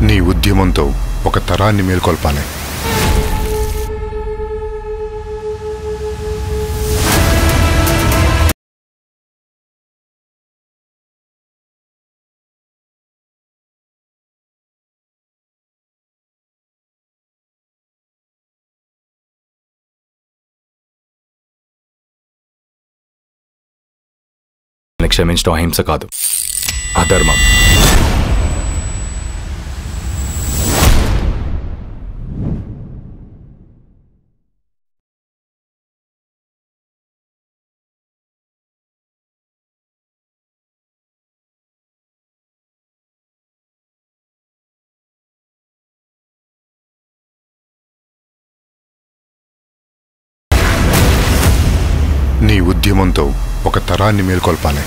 నీ ఉద్యమంతో ఒక తరాన్ని మేల్కొల్పాలి. క్షమించడం అహింస కాదు, అధర్మం. నీ ఉద్యమంతో ఒక తరాన్ని మేల్కొల్పాలి.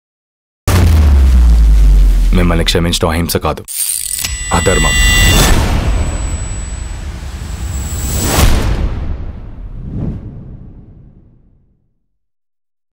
మిమ్మల్ని క్షమించడం అహింస కాదు, అధర్మం.